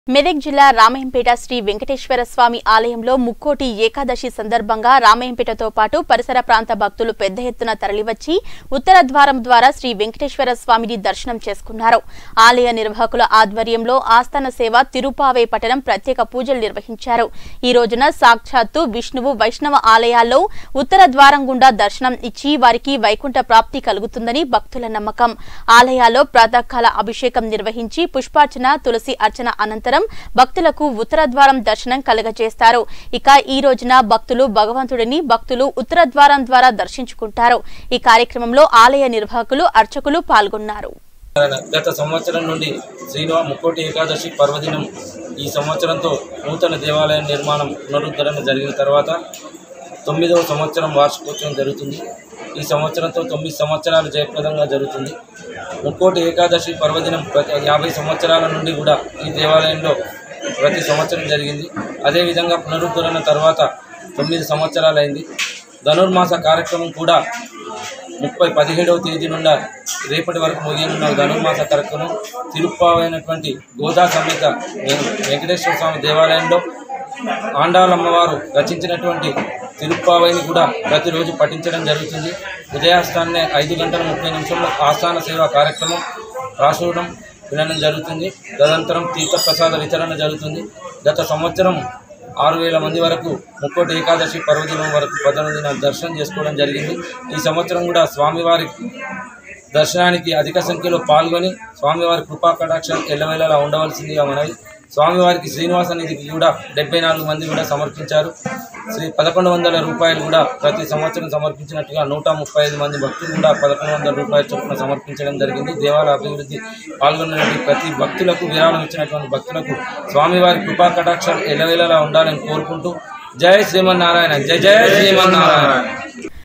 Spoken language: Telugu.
మెదక్ జిల్లా రామయంపేట శ్రీ వెంకటేశ్వర స్వామి ఆలయంలో ముక్కోటి ఏకాదశి సందర్భంగా రామయంపేటతో పాటు పరిసర ప్రాంత భక్తులు పెద్ద ఎత్తున తరలివచ్చి ఉత్తర ద్వారం ద్వారా శ్రీ వెంకటేశ్వర స్వామిని దర్శనం చేసుకున్నారు. ఆలయ నిర్వాహకుల ఆధ్వర్యంలో ఆస్థాన సేవ తిరుపావై పట్టణం ప్రత్యేక పూజలు నిర్వహించారు. ఈ రోజున సాక్షాత్తు విష్ణువు వైష్ణవ ఆలయాల్లో ఉత్తర ద్వారం గుండా దర్శనం ఇచ్చి వారికి వైకుంఠ ప్రాప్తి కలుగుతుందని భక్తుల నమ్మకం. ఆలయాల్లో ప్రాతకాల అభిషేకం నిర్వహించి పుష్పార్చన తులసి అర్చన అనంతరం భక్తులకు ఉత్తర ద్వారం దర్శనం కలుగజేస్తారు. ఇక ఈ రోజున భక్తులు ఉత్తర ద్వారం ద్వారా దర్శించుకుంటారు. ఈ కార్యక్రమంలో ఆలయ నిర్వాహకులు అర్చకులు పాల్గొన్నారు. గత సంవత్సరం నుండి ముక్కోటి ఏకాదశి పర్వదినం ఈ సంవత్సరంతో నూతన దేవాలయం నిర్మాణం పునరుద్ధరణ జరిగిన తర్వాత 9వ సంవత్సరం వార్షికోత్సవం జరుగుతుంది. ఈ సంవత్సరంతో 9 సంవత్సరాలు జయప్రదంగా జరుగుతుంది. ముక్కోటి ఏకాదశి పర్వదినం 50 సంవత్సరాల నుండి కూడా ఈ దేవాలయంలో ప్రతి సంవత్సరం జరిగింది. అదేవిధంగా పునరుద్ధరణ తర్వాత 9 సంవత్సరాలైంది. ధనుర్మాస కార్యక్రమం కూడా 17వ తేదీ నుండి రేపటి వరకు ముగియనున్న ధనుర్మాస కార్యక్రమం తిరుప్పావైనటువంటి గోదా సమేత వెంకటేశ్వర స్వామి దేవాలయంలో ఆండాలమ్మవారు రచించినటువంటి తిరుప్పావైని కూడా ప్రతిరోజు పఠించడం జరుగుతుంది. ఉదయాస్తాన్నే 5 గంటల 30 నిమిషంలో ఆస్థాన సేవా కార్యక్రమం రాసూడం వినడం జరుగుతుంది. తదనంతరం తీర్థప్రసాద వితరణ జరుగుతుంది. గత సంవత్సరం 6,000 మంది వరకు ముక్కోటి ఏకాదశి పర్వదినం వరకు 19 దర్శనం చేసుకోవడం జరిగింది. ఈ సంవత్సరం కూడా స్వామివారి దర్శనానికి అధిక సంఖ్యలో పాల్గొని స్వామివారి కృపా కటాక్షం ఎల్లవేళలా ఉండవలసిందిగా మనవి. స్వామివారికి శ్రీనివాస నిధికి కూడా 74 మంది కూడా సమర్పించారు. 1,100 రూపాయలు కూడా ప్రతి సంవత్సరం సమర్పించినట్టుగా 135 మంది భక్తులు కూడా 1,100 రూపాయల చొప్పున సమర్పించడం జరిగింది. దేవాలయ అభివృద్ధి పాల్గొన్నటువంటి ప్రతి భక్తులకు విరాళం ఇచ్చినటువంటి భక్తులకు స్వామివారి కృపా కటాక్షం ఎల్లవేళలా ఉండాలని కోరుకుంటూ జై శ్రీమన్నారాయణ, జై జయ శ్రీమన్నారాయణ.